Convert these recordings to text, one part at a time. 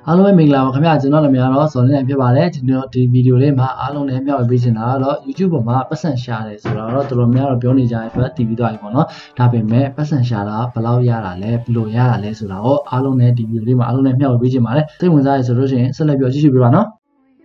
အားလုံးပဲမင်္ဂလာပါခင်ဗျာကျွန်တော်လည်းများတော့စော်နေဖြစ်ပါတယ်ကျွန်တော်ဒီဗီဒီယိုလေးမှာအားလုံးလည်းမျှဝေပေးချင်တာကတော့ YouTube ပေါ်မှာပတ်စံရှာတယ်ဆိုတော့တော်တော်များများတော့ပြောနေကြတဲ့အတွက်တည်ပြီးသွားပြီပေါ့နော်ဒါပေမဲ့ပတ်စံရှာတာဘယ်လောက်ရတာလဲဘယ်လိုရတာလဲဆိုတာကိုအားလုံးလည်းဒီဗီဒီယိုလေးမှာအားလုံးလည်းမျှဝေပေးချင်ပါတယ်စိတ်ဝင်စားရဆိုလို့ရှိရင်ဆက်လက်ပြောကြည့်ရှုပေးပါနော်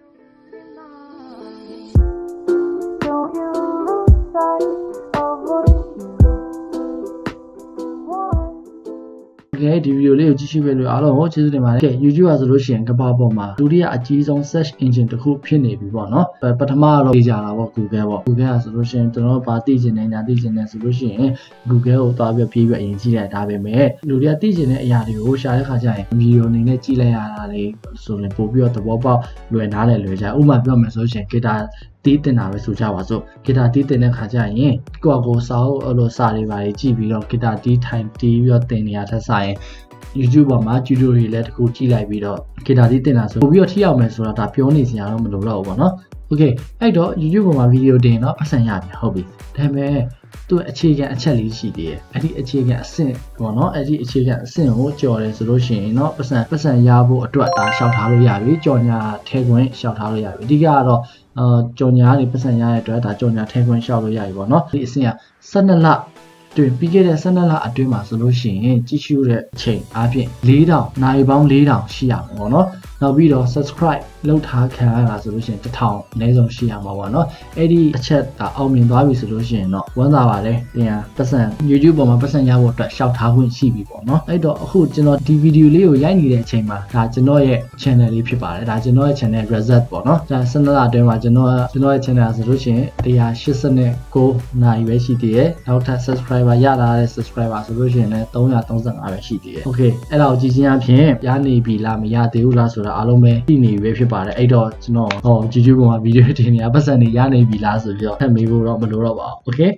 ဒီဗီဒီယိုလေးကိုကြည့်ရှုပေးလို့အားလုံးကိုကျေးဇူးတင်ပါတယ်။ YouTube ဆိုလို့ရှိရင်ကမ္ဘာပေါ်မှာဒုတိယအကြီးဆုံး search engine တစ်ခုဖြစ်နေပြီပေါ့နော်။ပထမကတော့သိကြတာပေါ့ Google ပေါ့။ Google ဆိုလို့ရှိရင်ကျွန်တော်ဘာသိချင်နေညာသိချင်နေဆိုလို့ရှိရင် Google ကိုသွားပြီးအရင်ကြည့်လိုက်ဒါပေမဲ့လူတွေကသိချင်တဲ့အရာတွေကိုရှာတဲ့ခါကျရင်ဗီဒီယိုအနေနဲ့ကြည့်လိုက်ရတာလေဆိုရင်ပို့ပြီးတော့သဘောပေါက်လွယ်နားလည်လွယ်ကြ။ဥပမာပြောမယ်ဆိုလို့ရှိရင် guitar တီးတင်တာပဲဆိုကြပါစို့ဂီတာတီးတင်တဲ့ခါကျရင်ကိုစာအုပ်အဲ့လိုစာတွေပါကြည့်ပြီးတော့ဂီတာတီးထိုင်တီးပြီးတော့တင်နေရတဲ့ဆိုင် YouTube ပေါ်မှာ tutorial လည်းတစ်ခုကြည့်လိုက်ပြီးတော့ဂီတာတီးတင်တာဆိုပို့ပြီးတော့ထိရောက်မယ်ဆိုတာဒါပြောနေစရာတော့မလိုတော့ဘူးပေါ့နော် Okay အဲ့တော့ YouTube ပေါ်မှာဗီဒီယိုတင်တော့ပတ်စံရပြီဟုတ်ပြီဒါပေမဲ့သူ့အခြေခံအချက်လေးရှိသေးတယ်အဲ့ဒီအခြေခံအဆင့်ပေါ့နော်အဲ့ဒီအခြေခံအဆင့်ကိုကြော်တယ်ဆိုလို့ရှိရင်တော့ပတ်စံရဖို့အတွက်ဒါရှောက်ထားလို့ရပြီကြော်ညာထဲခွင့်ရှောက်ထားလို့ရပြီအဓိကကတော့ကြော်ညာကနေပတ်စံရတဲ့အတွက်ဒါကြော်ညာထဲခွင့်ရှောက်လို့ရပြီပေါ့နော်ဒီအဆင့်က12လတွင်ပြီးခဲ့တဲ့12လအတွင်းမှာဆိုလို့ရှိရင်ကြည့်ရှုတဲ့အချိန်အားဖြင့်4000နိုင်ပေါင်း4000ရှိရမှာပေါ့နော်နောက်ပြီးတော့ subscribe လုပ်ထားခံရတာဆိုလို့ရှိရင်1000အနည်းဆုံးရှိရမှာပေါ့နော်အဲ့ဒီအချက်အောင်မြင်သွားပြီဆိုလို့ရှိရင်တော့ဝမ်းသာပါတယ်တင်ရပတ်စံ YouTube ပေါ်မှာပတ်စံရဖို့အတွက်ရှောက်ထားခွင့်ရှိပြီပေါ့နော်အဲ့တော့အခုကျွန်တော်ဒီဗီဒီယိုလေးကိုရိုက်နေတဲ့အချိန်မှာဒါကျွန်တော်ရဲ့ channel လေးဖြစ်ပါတယ်ဒါကျွန်တော်ရဲ့ channel result ပေါ့နော်ဒါ12လအတွင်းမှာကျွန်တော်ရဲ့ channel ဆိုလို့ရှိရင်189နိုင်ပဲရှိသေးတယ်နောက်ထပ် subscriber ရလာတဲ့ subscriber ဆိုလို့ရှိရင်လည်း335ပဲရှိသေးတယ် Okay အဲ့ဒါကိုကြည့်ချင်းအပြင်ရနေပြီလားမရသေးဘူးလားဆိုတာအားလုံးပဲသိနေပြီဖြစ်ပါတယ်အဲ့တော့ကျွန်တော်YouTube ပေါ်မှာဗီဒီယိုတင်နေတာပတ်စံနေရနေပြီလားဆိုပြီးတော့ထပ်မေးဖို့တော့မလိုတော့ပါဘူး Okay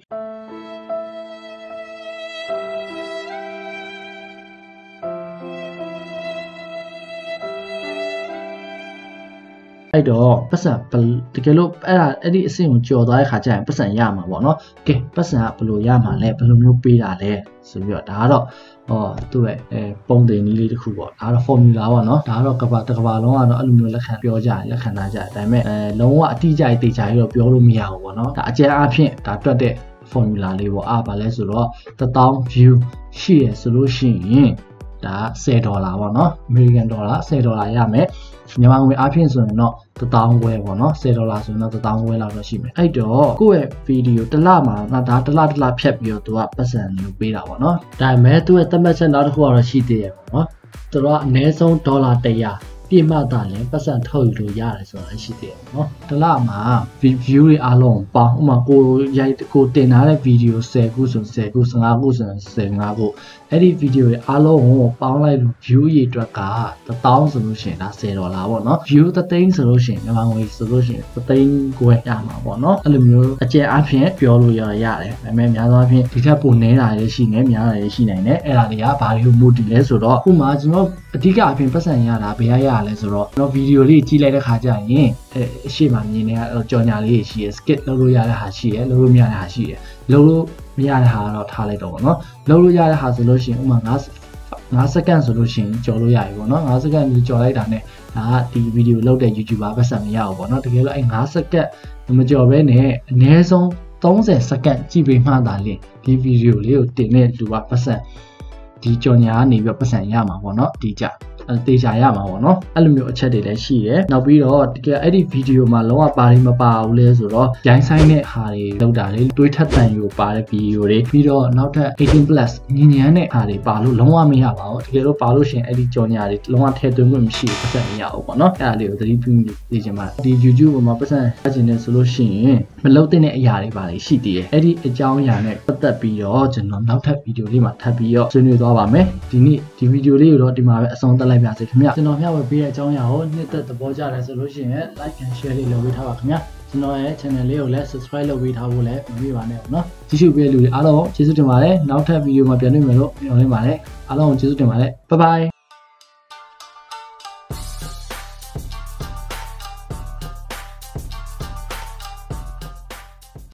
အဲ့တော့ပတ်စံတကယ်လို့အဲ့ဒီအဆင့်ကိုကျော်သွားတဲ့ခါကျရင်ပတ်စံရမှာပေါ့နော်ကဲပတ်စံကဘယ်လိုရမှာလဲဘယ်လိုမျိုးပေးတာလဲဆိုပြီးတော့ဒါကတော့သူ့ရဲ့ပုံတင်နည်းလေးတစ်ခုပေါ့ဒါကတော့ formula ပေါ့နော်ဒါကတော့ကဘာလုံးကတော့အဲ့လိုမျိုးလက်ခံပြောကြလက်ခံထားကြဒါပေမဲ့လုံးဝအတိအကျတေချာပြီးတော့ပြောလို့မရဘူးပေါ့နော်ဒါအကျဉ်းအားဖြင့်ဒါတွက်တဲ့ formula လေးပေါ့ဘာလဲဆိုတော့1000 view ရှိရဆိုလို့ရှိရင်ဒါ$10ပေါ့နော် American dollar $10ရမယ်မြန်မာငွေအားဖြင့်ဆိုရင်တော့1000ပဲပေါ့နော်$10ဆိုရင်တော့1000ပဲလောက်တော့ရှိမယ်အဲ့တော့ကိုယ့်ရဲ့ဗီဒီယိုတစ်လမှာဒါတစ်လဖြတ်ပြီးတော့သူကပတ်စံလို့ပေးတာပေါ့နော်ဒါပေမဲ့သူ့ရဲ့သတ်မှတ်ချက်နောက်တစ်ခုကတော့ရှိသေးတယ်ပေါ့နော်သူကအနည်းဆုံး$100ပြည့်မှသာလည်းပတ်စံထုတ်ယူလို့ရတယ်ဆိုတာရှိသေးတယ်နော်တစ်လမှာ view တွေအားလုံးပေါင်းဥပမာကိုတင်ထားတဲ့ဗီဒီယို10ခုဆို10ခု15ခုဆို15ခုအဲ့ဒီဗီဒီယိုတွေအားလုံးကိုပေါင်းလိုက်လို့ view ရေအတွက်က1000ဆိုလို့ရှိရင်ဒါ$10ပေါ့နော် view 3,000ဆိုလို့ရှိရင်မြန်မာငွေဆိုလို့ရှိရင်3,500ရမှာပေါ့နော်အဲ့လိုမျိုးအကျယ်အပြည့်ပြောလို့ရတယ်ဒါပေမဲ့များသောအားဖြင့်ဒီထက်ပိုနည်းတာလည်းရှိနေများတာလည်းရှိနိုင်တယ်အဲ့ဒါတွေကဘာလို့မူတည်လဲဆိုတော့ဥပမာကျွန်တော်အဓိကအပြင်ပတ်စံရတာဘယ်ရလဲဆိုတော့ကျွန်တော်ဗီဒီယိုလေးကြည့်လိုက်တဲ့ခါကျရင်အရှိမမြင်နေတာကြော်ညာလေးရှိရယ် skip လုပ်လို့ရတဲ့ဟာရှိရယ်လုပ်လို့မရတဲ့ဟာရှိရယ်လုပ်လို့မရတဲ့ဟာတော့ထားလိုက်တော့ပေါ့နော်လုပ်လို့ရတဲ့ဟာဆိုလို့ရှိရင်ဥပမာ9စက္ကန့်ဆိုလို့ရှိရင်ကြော်လို့ရပြီပေါ့နော်9စက္ကန့်ကြော်လိုက်တာနဲ့ဒါကဒီဗီဒီယိုလုပ်တဲ့ YouTuber ပတ်စံမရဘူးပေါ့နော်တကယ်လို့အဲ့9စက္ကန့်မကြော်ဘဲနဲ့အနည်းဆုံး30စက္ကန့်ကြည့်ပြီးမှသာလေဒီဗီဒီယိုလေးကိုတင်တဲ့လူကပတ်စံဒီကြော်ညာကနေပြီးပတ်စံရမှာပေါ့နော်ဒီကြတေချာရမှာပေါ့နော်အဲ့လိုမျိုးအချက်တွေလည်းရှိတယ်နောက်ပြီးတော့တကယ်အဲ့ဒီဗီဒီယိုမှာလုံးဝပါလိမပါဘူးလဲဆိုတော့ရိုင်းဆိုင်တဲ့ဟာတွေလောက်တာလေတွေးထက်တန်ယူပါတဲ့ဗီဒီယိုတွေပြီးတော့နောက်ထပ်18+ ညဉ့်ညမ်းတဲ့ဟာတွေပါလို့လုံးဝမရပါဘူးတကယ်လို့ပါလို့ရှင်အဲ့ဒီကြော်ညာတွေလုံးဝထည့်သွင်းခွင့်မရှိဘူးပတ်စံမရဘူးပေါ့နော်အဲ့ဒါလေးကိုသတိပြုနေချင်ပါတယ်ဒီ YouTube ပေါ်မှာပတ်စံရချင်တယ်ဆိုလို့ရှိရင်မလုပ်တဲ့အရာတွေပါလေရှိသေးတယ်အဲ့ဒီအကြောင်းအရာနဲ့ပတ်သက်ပြီးတော့ကျွန်တော်နောက်ထပ်ဗီဒီယိုလေးမှာထပ်ပြီးတော့ဆွေးနွေးသွားပါမယ်ဒီနေ့ဒီဗီဒီယိုလေးကိုတော့ဒီမှာပဲအဆုံးသတ်လိုက်ပါစေခင်ဗျကျွန်တော်မျှဝေပေးတဲ့အကြောင်းအရာကိုနှစ်သက်သဘောကျတယ်ဆိုလို့ရှိရင် like and share လေးလုပ်ပေးထားပါခင်ဗျကျွန်တော်ရဲ့ channel လေးကိုလည်း subscribe လုပ်ပေးထားဖို့လည်းမမေ့ပါနဲ့ပေါ့နော်ကြည့်ရှုပေးတဲ့လူတွေအားလုံးကျေးဇူးတင်ပါတယ်နောက်ထပ်ဗီဒီယိုမှာပြန်တွေ့မယ်လို့ပြောနေပါတယ်အားလုံးကိုကျေးဇူးတင်ပါတယ် bye bye